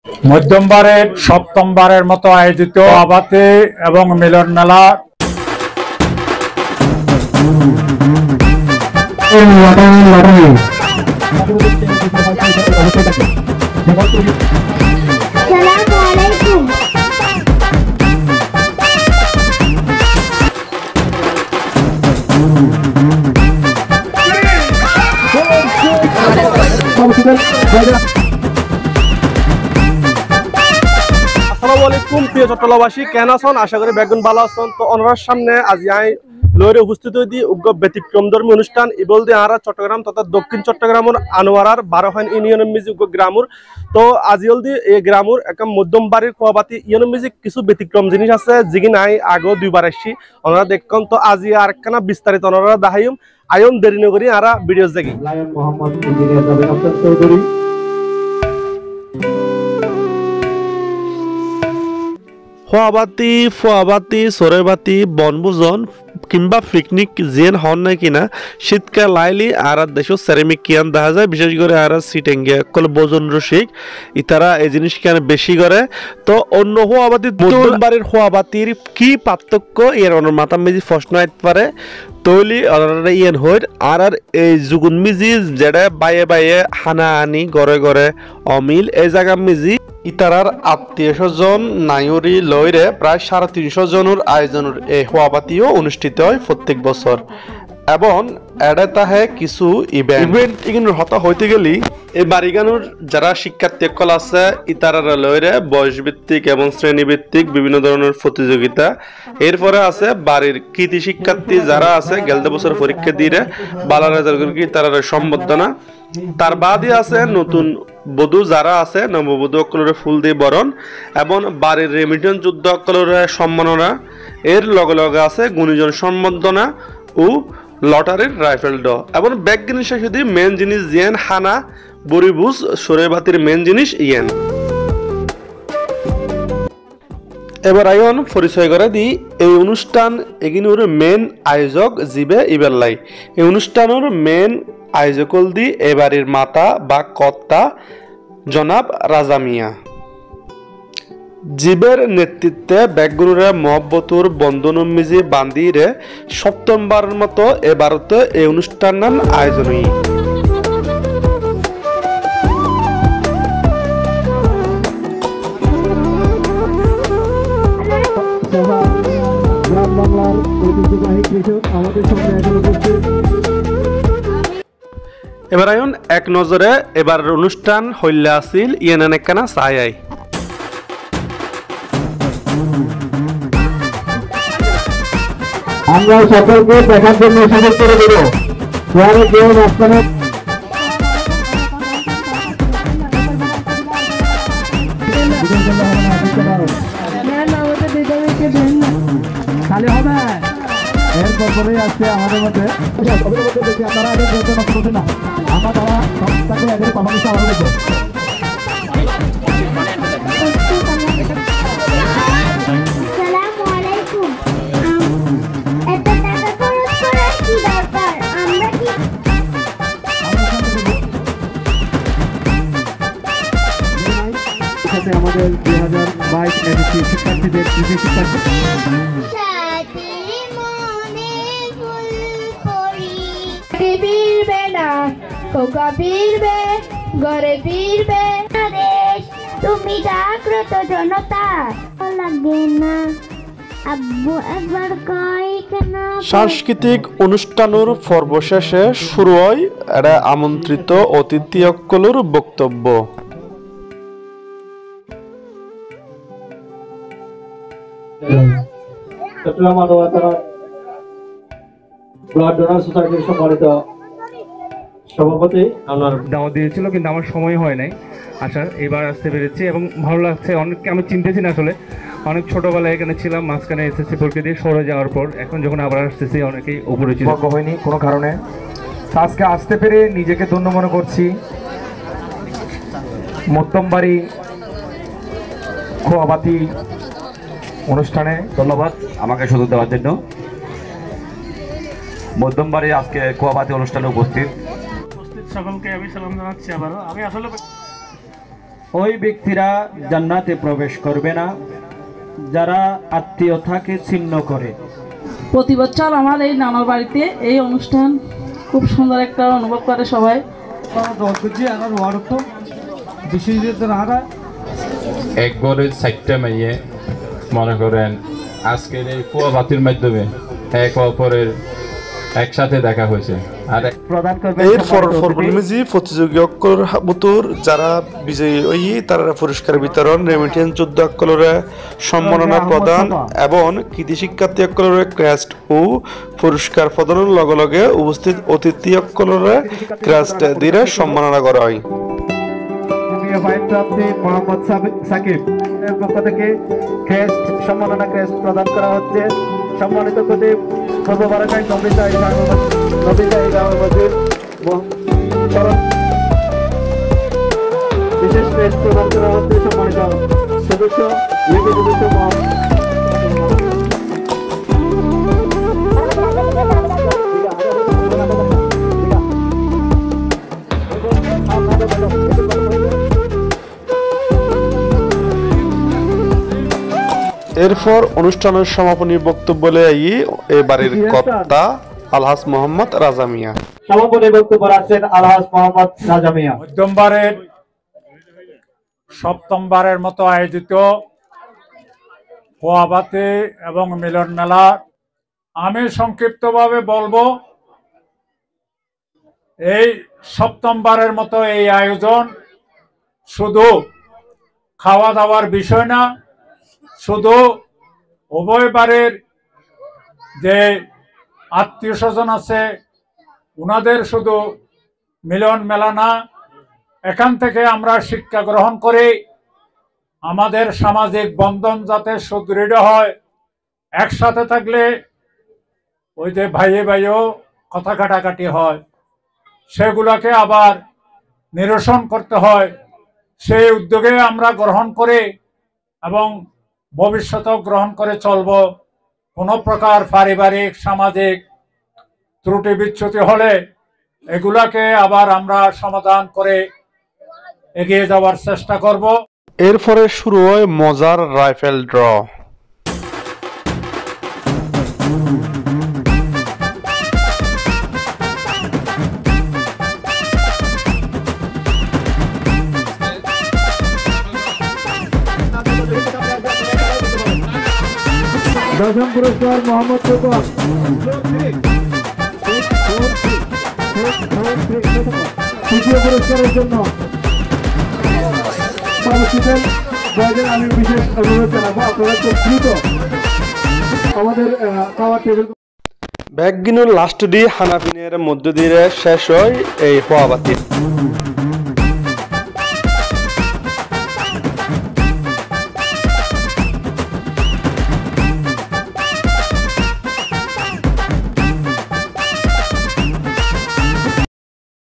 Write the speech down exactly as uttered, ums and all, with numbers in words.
মধ্যমবারের সপ্তমবারের মতো আয়োজিত আবাতে এবং মিলন মেলা আসসালামুআলাইকুম প্রিয় চট্টলাবাসী কেন আছেন আশা করি বেগুন ভালো আছেন তো ওনার সামনে আজ আই লয়রে উপস্থিত হইদি উগ্র ব্যতিক্রমধর্মী অনুষ্ঠান ইবল দি আরা চট্টগ্রাম তথা দক্ষিণ চট্টগ্রামের আনোয়ারার বারোহান ইউনিয়ন মিউজিক উগ্র গ্রামুর তো আজিল দি এই গ্রামুর একদম মধ্যম বাড়ির কোয়াবাতি ইউনিয়ন মিউজিক কিছু ব্যতিক্রম জিনিস আছে যিগি নাই আগেও দুইবার আসছি ওনারা দেখুন তো আজি আর একখানা বিস্তারিত ওনারা দেখাইম আয়ন দেরি নগরী আরা ভিডিওস দেখি লায়ন মোহাম্মদ ইঞ্জিনিয়ার রবি আফতার চৌধুরী খোয়াবাতি ফোয়াবাতি সরেবাতি বনভোজন কিংবা পিকনিক যেন হন নাই কিনা শীতকাল লাইলি আর দেশ সেরামিক কিয়ান দেখা যায় বিশেষ করে আর সিটেঙ্গে কল ভোজন রসিক ইতারা এই জিনিস কেন বেশি করে তো অন্য খোয়াবাতি বাড়ির খোয়াবাতির কি পার্থক্য এর অন্য মাথা মেজি প্রশ্ন আইতে পারে তৈলি ইয়েন হইর আর আর এই যুগুন মিজি যেটা বাইয়ে বাইয়ে হানা আনি গড়ে গড়ে অমিল এই জায়গা মিজি ইতারার আত্মীয় স্বজন নায়ুরি লইরে প্রায় সাড়ে তিনশো জনের আয়োজনের এই হওয়াবাতিও অনুষ্ঠিত হয় প্রত্যেক বছর এবং এডে তাহে কিছু ইভেন্ট ইভেন্ট এগুলো হতা হইতে গেলি এই বাড়িগানুর যারা শিক্ষার্থী কল আছে ইতারার লইরে বয়সভিত্তিক এবং শ্রেণীভিত্তিক বিভিন্ন ধরনের প্রতিযোগিতা এরপরে আছে বাড়ির কৃতি শিক্ষার্থী যারা আছে গেলতে বছর পরীক্ষা দিয়ে বালা রেজাল্ট করে তারা সম্বর্ধনা তার বাদে আছে নতুন বধূ যারা আছে নববধূ অকলরে ফুল দিয়ে বরণ এবং বাড়ির রেমিটেন্স যুদ্ধ অকলরে সম্মাননা এর লগে লগে আছে গুণীজন সম্বর্ধনা ও লটারির রাইফেল ড এবং ব্যাগ জিনিসের সাথে মেন জিনিস ইয়েন হানা বরিবুজ সরেবাতির মেন জিনিস ইয়েন এবার আয়ন পরিচয় করে দি এই অনুষ্ঠান এগিনুর মেন আয়োজক জিবে ইবেল্লাই এই অনুষ্ঠানের মেন আয়োজকল দি এবারের মাতা বা কর্তা জনাব রাজা মিয়া জীবের নেতৃত্বে ব্যাগগুরুরা মহব্বতুর বন্ধন মিজি বান্দিরে সপ্তমবারের মতো এবারতে এই অনুষ্ঠান নাম আয়োজনই এবার আয়ন এক নজরে এবার অনুষ্ঠান হইলে আসিল ইয়েন একখানা চাই আই আমরা সকলকে দেখার জন্য সুযোগ করে দেব পরে কেউ মাঝখানে খালি হবে এরপর পরেই আসছে আমাদের মধ্যে দেখি আপনারা আগে বলতে না আমরা তারা সংস্থাকে আগে পারমিশন আমাদের দেবো আমাদের দুই হাজার বাইশ এসএসসি শিক্ষার্থীদের কৃষি শিক্ষার্থী তুমি জাগ্রত জনতা লাগে না আব্বু একবার কই কেন সাংস্কৃতিক অনুষ্ঠানের সর্বশেষে শুরু হয় এরা আমন্ত্রিত অতিথি সকলের বক্তব্য চট্টগ্রাম মানবতার ব্লাড ডোনার সোসাইটির সম্মানিত সভাপতি আমার দাওয়াত দিয়েছিল কিন্তু আমার সময় হয় নাই আসার এবার আসতে পেরেছি এবং ভালো লাগছে অনেককে আমি চিনতেছি না আসলে অনেক ছোটবেলায় এখানে ছিলাম মাঝখানে এসএসসি পরীক্ষা দিয়ে সরে যাওয়ার পর এখন যখন আবার আসতেছি অনেকেই অপরিচিত হয়নি কোনো কারণে আজকে আসতে পেরে নিজেকে ধন্য মনে করছি মধ্যমবাড়ি খোয়াবাতি অনুষ্ঠানে ধন্যবাদ আমাকে সুযোগ দেওয়ার জন্য মধ্যমবাড়ি আজকে খোয়াবাতি অনুষ্ঠানে উপস্থিত উপস্থিত সকলকে আমি সালাম জানাচ্ছি আবারও আমি আসলে ওই ব্যক্তিরা জান্নাতে প্রবেশ করবে না যারা আত্মীয়তাকে ছিন্ন করে। প্রতি বছর আমার এই নানার বাড়িতে এই অনুষ্ঠান খুব সুন্দর একটা অনুভব করে সবাই। এক ঘরের চারটা মেয়ে মনে করেন আজকের এই ফুয়া বাতির মাধ্যমে এক অপরের একসাথে দেখা হয়েছে। আর এর ফরফরমিজি প্রতিযোগী অক্কর বুতুর যারা বিজয়ী হই তারা পুরস্কার বিতরণ, রেমিটেন্স যুদ্ধ অক্কলরে সম্মাননা প্রদান এবং কৃতি শিক্ষার্থী অক্কলরে ক্রেস্ট ও পুরস্কার প্রদানের লগে লগে উপস্থিত অতিথি অক্কলরে ক্রেস্ট দিয়ে সম্মাননা করা হয়। মোহাম্মদ সাকিব এর পক্ষ থেকে ক্রেস্ট সম্মাননা ক্রেস্ট প্রদান করা হচ্ছে। সম্মানিত খতিব পূর্ববারাকায় নবিতা নবিতা ইমামের মধ্যে বিশেষ ক্রেস্ট প্রদান করা হচ্ছে সম্মানিত সদস্য ইউপি সদস্য এরপর অনুষ্ঠানের সমাপনী বক্তব্য লেই এই বাড়ির কর্তা আলহাজ মোহাম্মদ রাজা মিয়া। সমাপনী বক্তব্য রাখছেন আলহাজ মোহাম্মদ রাজা মিয়া। মধ্যমবারের সপ্তমবারের মতো আয়োজিত পোয়াবাতি এবং মিলন মেলা আমি সংক্ষিপ্তভাবে বলবো, এই সপ্তমবারের মতো এই আয়োজন শুধু খাওয়া দাওয়ার বিষয় না, শুধু উভয় বাড়ির যে আত্মীয় স্বজন আছে উনাদের শুধু মিলন মেলা না, এখান থেকে আমরা শিক্ষা গ্রহণ করি আমাদের সামাজিক বন্ধন যাতে সুদৃঢ় হয়। একসাথে থাকলে ওই যে ভাইয়ে ভাইও কথা কাটাকাটি হয়, সেগুলোকে আবার নিরসন করতে হয়। সেই উদ্যোগে আমরা গ্রহণ করে এবং ভবিষ্যতেও গ্রহণ করে চলব। কোনো প্রকার পারিবারিক সামাজিক ত্রুটি বিচ্যুতি হলে এগুলাকে আবার আমরা সমাধান করে এগিয়ে যাওয়ার চেষ্টা করব। এরপরে শুরু হয় মজার রাইফেল ড্র। দশম পুরস্কার মোহাম্মদ রূপক। তৃতীয় পুরস্কারের জন্য আমি বিশেষ অনুরোধ জানাবো আপনারা খুব দ্রুত আমাদের খাওয়ার টেবিল। ব্যাগিনুর লাস্ট ডি হানাফিনের মধ্য দিয়ে শেষ হয় এই পোয়াবাতি।